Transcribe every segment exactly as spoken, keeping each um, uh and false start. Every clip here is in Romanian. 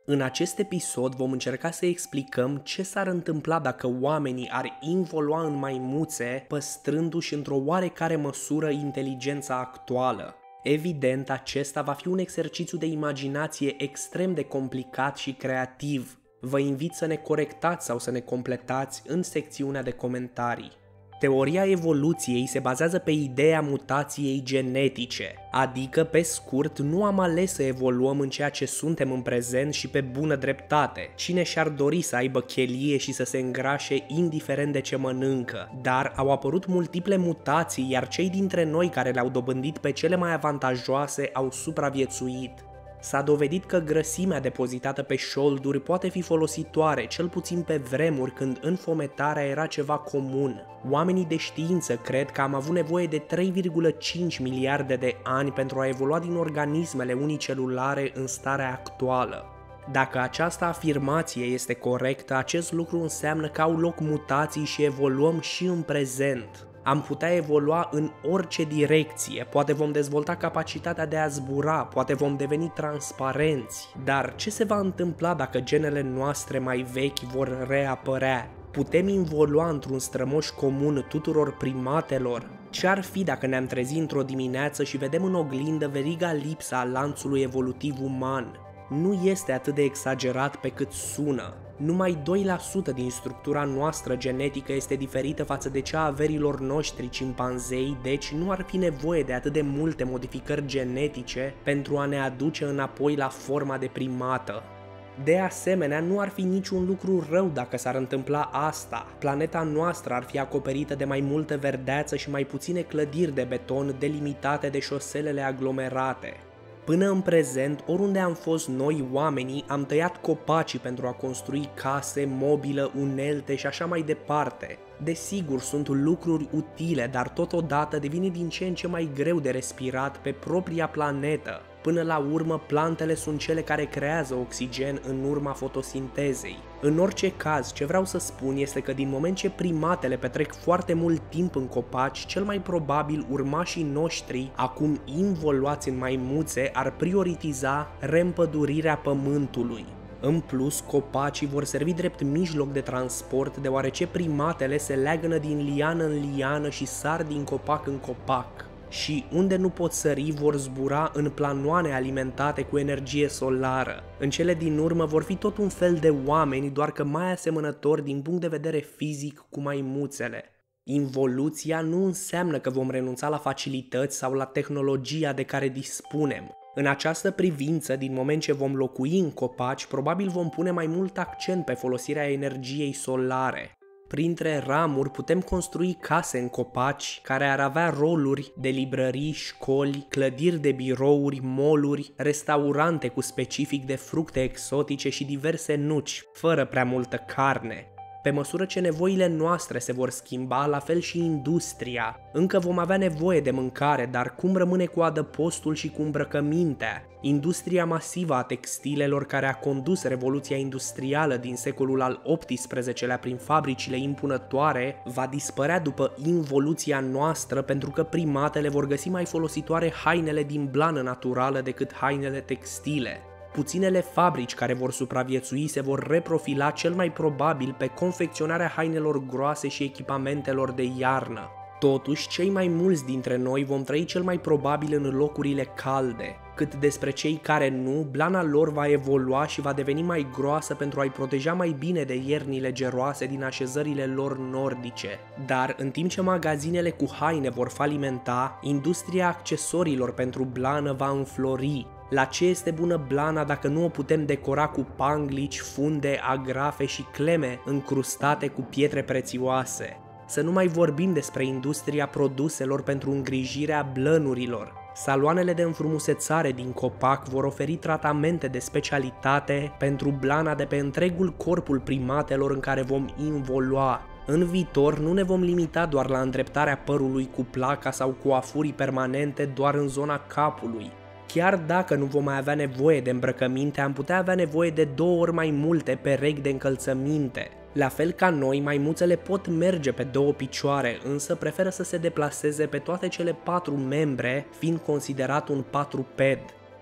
În acest episod vom încerca să explicăm ce s-ar întâmpla dacă oamenii ar involua în maimuțe, păstrându-și într-o oarecare măsură inteligența actuală. Evident, acesta va fi un exercițiu de imaginație extrem de complicat și creativ. Vă invit să ne corectați sau să ne completați în secțiunea de comentarii. Teoria evoluției se bazează pe ideea mutației genetice, adică, pe scurt, nu am ales să evoluăm în ceea ce suntem în prezent și pe bună dreptate. Cine și-ar dori să aibă chelie și să se îngrașe indiferent de ce mănâncă? Dar au apărut multiple mutații, iar cei dintre noi care le-au dobândit pe cele mai avantajoase au supraviețuit. S-a dovedit că grăsimea depozitată pe șolduri poate fi folositoare, cel puțin pe vremuri când înfometarea era ceva comun. Oamenii de știință cred că am avut nevoie de trei virgulă cinci miliarde de ani pentru a evolua din organismele unicelulare în starea actuală. Dacă această afirmație este corectă, acest lucru înseamnă că au loc mutații și evoluăm și în prezent. Am putea evolua în orice direcție, poate vom dezvolta capacitatea de a zbura, poate vom deveni transparenți. Dar ce se va întâmpla dacă genele noastre mai vechi vor reapărea? Putem involua într-un strămoș comun tuturor primatelor? Ce ar fi dacă ne-am trezit într-o dimineață și vedem în oglindă veriga lipsa a lanțului evolutiv uman? Nu este atât de exagerat pe cât sună. Numai doi la sută din structura noastră genetică este diferită față de cea a verilor noștri cimpanzei, deci nu ar fi nevoie de atât de multe modificări genetice pentru a ne aduce înapoi la forma de primată. De asemenea, nu ar fi niciun lucru rău dacă s-ar întâmpla asta. Planeta noastră ar fi acoperită de mai multă verdeață și mai puține clădiri de beton delimitate de șoselele aglomerate. Până în prezent, oriunde am fost noi, oamenii, am tăiat copacii pentru a construi case, mobilă, unelte și așa mai departe. Desigur, sunt lucruri utile, dar totodată devine din ce în ce mai greu de respirat pe propria planetă. Până la urmă, plantele sunt cele care creează oxigen în urma fotosintezei. În orice caz, ce vreau să spun este că din moment ce primatele petrec foarte mult timp în copaci, cel mai probabil urmașii noștri, acum involuați în maimuțe, ar prioritiza reîmpădurirea pământului. În plus, copacii vor servi drept mijloc de transport, deoarece primatele se leagănă din liană în liană și sar din copac în copac. Și unde nu pot sări, vor zbura în planoane alimentate cu energie solară. În cele din urmă vor fi tot un fel de oameni, doar că mai asemănători din punct de vedere fizic cu maimuțele. Involuția nu înseamnă că vom renunța la facilități sau la tehnologia de care dispunem. În această privință, din moment ce vom locui în copaci, probabil vom pune mai mult accent pe folosirea energiei solare. Printre ramuri putem construi case în copaci care ar avea roluri de librării, școli, clădiri de birouri, mall-uri, restaurante cu specific de fructe exotice și diverse nuci, fără prea multă carne. Pe măsură ce nevoile noastre se vor schimba, la fel și industria. Încă vom avea nevoie de mâncare, dar cum rămâne cu adăpostul și cu îmbrăcămintea? Industria masivă a textilelor care a condus revoluția industrială din secolul al optsprezecelea prin fabricile impunătoare va dispărea după involuția noastră, pentru că primatele vor găsi mai folositoare hainele din blană naturală decât hainele textile. Puținele fabrici care vor supraviețui se vor reprofila cel mai probabil pe confecționarea hainelor groase și echipamentelor de iarnă. Totuși, cei mai mulți dintre noi vom trăi cel mai probabil în locurile calde. Cât despre cei care nu, blana lor va evolua și va deveni mai groasă pentru a-i proteja mai bine de iernile geroase din așezările lor nordice. Dar, în timp ce magazinele cu haine vor falimenta, industria accesoriilor pentru blană va înflori. La ce este bună blana dacă nu o putem decora cu panglici, funde, agrafe și cleme încrustate cu pietre prețioase? Să nu mai vorbim despre industria produselor pentru îngrijirea blănurilor. Saloanele de înfrumusețare din copac vor oferi tratamente de specialitate pentru blana de pe întregul corpul primatelor în care vom involua. În viitor nu ne vom limita doar la îndreptarea părului cu placa sau cu afurii permanente doar în zona capului. Chiar dacă nu vom mai avea nevoie de îmbrăcăminte, am putea avea nevoie de două ori mai multe perechi de încălțăminte. La fel ca noi, maimuțele pot merge pe două picioare, însă preferă să se deplaseze pe toate cele patru membre, fiind considerat un patruped.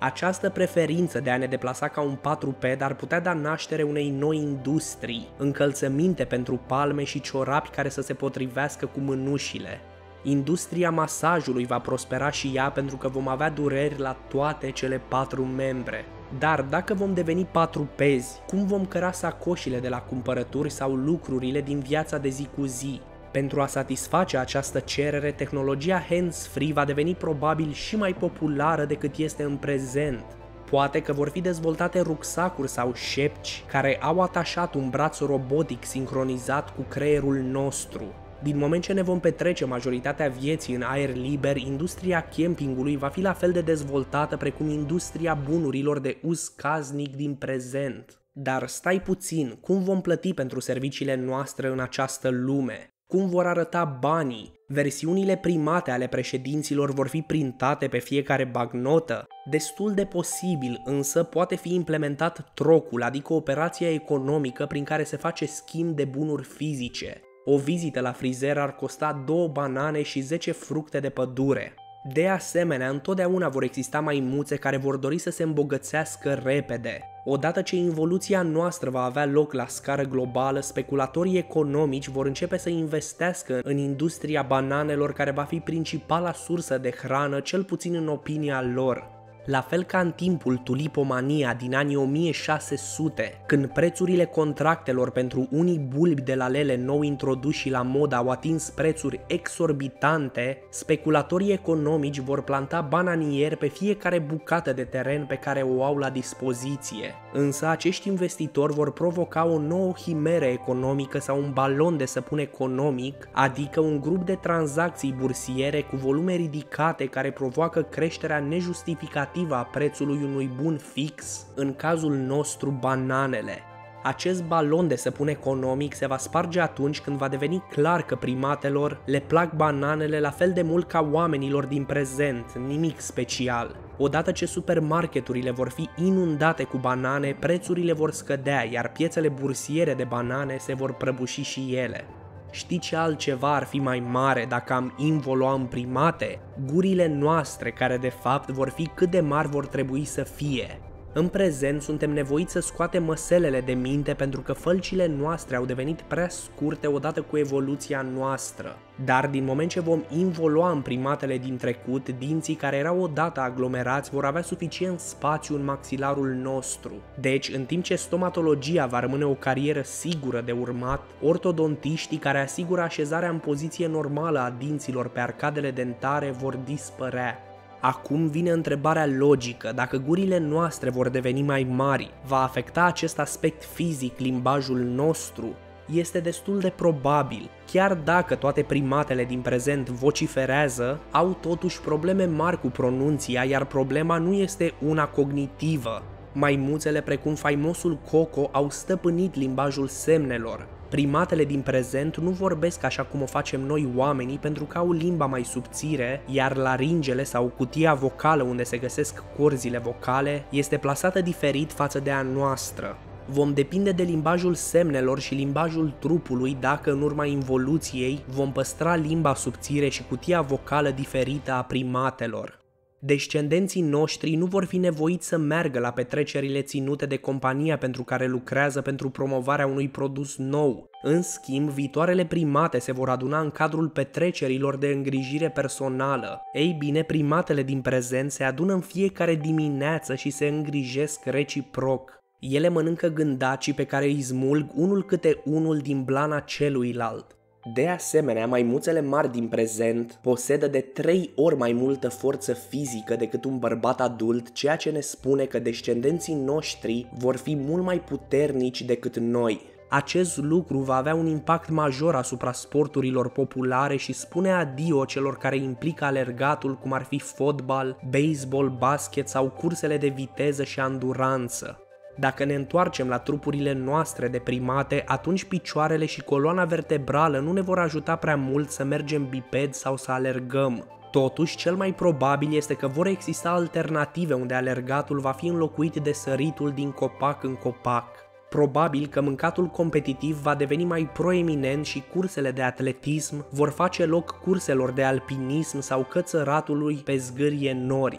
Această preferință de a ne deplasa ca un patruped ar putea da naștere unei noi industrii, încălțăminte pentru palme și ciorapi care să se potrivească cu mânușile. Industria masajului va prospera și ea pentru că vom avea dureri la toate cele patru membre. Dar dacă vom deveni patrupezi, cum vom căra sacoșile de la cumpărături sau lucrurile din viața de zi cu zi? Pentru a satisface această cerere, tehnologia hands-free va deveni probabil și mai populară decât este în prezent. Poate că vor fi dezvoltate rucsacuri sau șepci care au atașat un braț robotic sincronizat cu creierul nostru. Din moment ce ne vom petrece majoritatea vieții în aer liber, industria campingului va fi la fel de dezvoltată precum industria bunurilor de uz casnic din prezent. Dar stai puțin, cum vom plăti pentru serviciile noastre în această lume? Cum vor arăta banii? Versiunile primate ale președinților vor fi printate pe fiecare bagnotă? Destul de posibil, însă poate fi implementat trocul, adică operația economică prin care se face schimb de bunuri fizice. O vizită la frizer ar costa două banane și zece fructe de pădure. De asemenea, întotdeauna vor exista maimuțe care vor dori să se îmbogățească repede. Odată ce involuția noastră va avea loc la scară globală, speculatorii economici vor începe să investească în industria bananelor, care va fi principala sursă de hrană, cel puțin în opinia lor. La fel ca în timpul tulipomania din anii o mie șase sute, când prețurile contractelor pentru unii bulbi de lalele nou introduși la modă au atins prețuri exorbitante, speculatorii economici vor planta bananieri pe fiecare bucată de teren pe care o au la dispoziție. Însă acești investitori vor provoca o nouă himeră economică sau un balon de săpun economic, adică un grup de tranzacții bursiere cu volume ridicate care provoacă creșterea nejustificată a prețului unui bun fix, în cazul nostru bananele. Acest balon de săpun economic se va sparge atunci când va deveni clar că primatelor le plac bananele la fel de mult ca oamenilor din prezent, nimic special. Odată ce supermarketurile vor fi inundate cu banane, prețurile vor scădea, iar piețele bursiere de banane se vor prăbuși și ele. Știi ce altceva ar fi mai mare dacă am involua în primate? Gurile noastre, care de fapt vor fi cât de mari vor trebui să fie. În prezent suntem nevoiți să scoatem măselele de minte pentru că fălcile noastre au devenit prea scurte odată cu evoluția noastră. Dar din moment ce vom involua în primatele din trecut, dinții care erau odată aglomerați vor avea suficient spațiu în maxilarul nostru. Deci, în timp ce stomatologia va rămâne o carieră sigură de urmat, ortodontiștii care asigură așezarea în poziție normală a dinților pe arcadele dentare vor dispărea. Acum vine întrebarea logică: dacă gurile noastre vor deveni mai mari, va afecta acest aspect fizic limbajul nostru? Este destul de probabil. Chiar dacă toate primatele din prezent vociferează, au totuși probleme mari cu pronunția, iar problema nu este una cognitivă. Maimuțele precum faimosul Coco au stăpânit limbajul semnelor. Primatele din prezent nu vorbesc așa cum o facem noi oamenii pentru că au limba mai subțire, iar laringele sau cutia vocală unde se găsesc corzile vocale este plasată diferit față de a noastră. Vom depinde de limbajul semnelor și limbajul trupului dacă în urma involuției vom păstra limba subțire și cutia vocală diferită a primatelor. Descendenții noștri nu vor fi nevoiți să meargă la petrecerile ținute de compania pentru care lucrează pentru promovarea unui produs nou. În schimb, viitoarele primate se vor aduna în cadrul petrecerilor de îngrijire personală. Ei bine, primatele din prezent se adună în fiecare dimineață și se îngrijesc reciproc. Ele mănâncă gândacii pe care îi smulg unul câte unul din blana celuilalt. De asemenea, maimuțele mari din prezent posedă de trei ori mai multă forță fizică decât un bărbat adult, ceea ce ne spune că descendenții noștri vor fi mult mai puternici decât noi. Acest lucru va avea un impact major asupra sporturilor populare și spune adio celor care implică alergatul, cum ar fi fotbal, baseball, basket sau cursele de viteză și anduranță. Dacă ne întoarcem la trupurile noastre de primate, atunci picioarele și coloana vertebrală nu ne vor ajuta prea mult să mergem biped sau să alergăm. Totuși, cel mai probabil este că vor exista alternative unde alergatul va fi înlocuit de săritul din copac în copac. Probabil că mâncatul competitiv va deveni mai proeminent și cursele de atletism vor face loc curselor de alpinism sau cățăratului pe zgârie nori.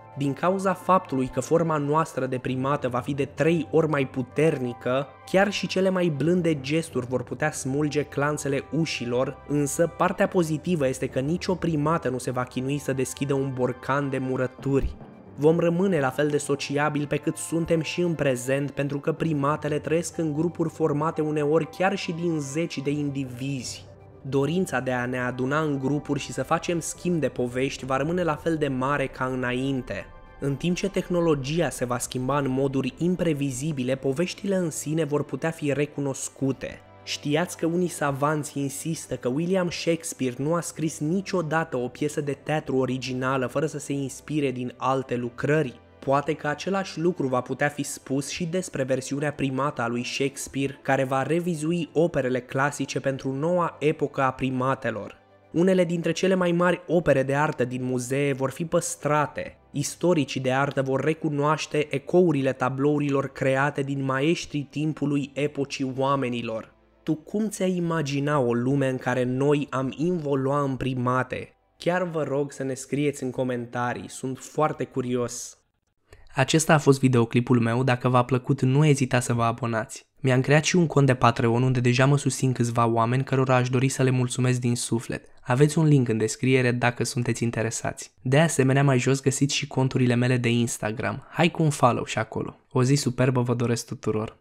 Din cauza faptului că forma noastră de primată va fi de trei ori mai puternică, chiar și cele mai blânde gesturi vor putea smulge clanțele ușilor, însă partea pozitivă este că nicio primată nu se va chinui să deschidă un borcan de murături. Vom rămâne la fel de sociabili pe cât suntem și în prezent, pentru că primatele trăiesc în grupuri formate uneori chiar și din zeci de indivizi. Dorința de a ne aduna în grupuri și să facem schimb de povești va rămâne la fel de mare ca înainte. În timp ce tehnologia se va schimba în moduri imprevizibile, poveștile în sine vor putea fi recunoscute. Știați că unii savanți insistă că William Shakespeare nu a scris niciodată o piesă de teatru originală fără să se inspire din alte lucrări? Poate că același lucru va putea fi spus și despre versiunea primată a lui Shakespeare, care va revizui operele clasice pentru noua epocă a primatelor. Unele dintre cele mai mari opere de artă din muzee vor fi păstrate. Istoricii de artă vor recunoaște ecourile tablourilor create din maestrii timpului epocii oamenilor. Tu cum ți-ai imagina o lume în care noi am involua în primate? Chiar vă rog să ne scrieți în comentarii, sunt foarte curios. Acesta a fost videoclipul meu, dacă v-a plăcut nu ezitați să vă abonați. Mi-am creat și un cont de Patreon unde deja mă susțin câțiva oameni cărora aș dori să le mulțumesc din suflet. Aveți un link în descriere dacă sunteți interesați. De asemenea, mai jos găsiți și conturile mele de Instagram. Hai cu un follow și acolo. O zi superbă vă doresc tuturor!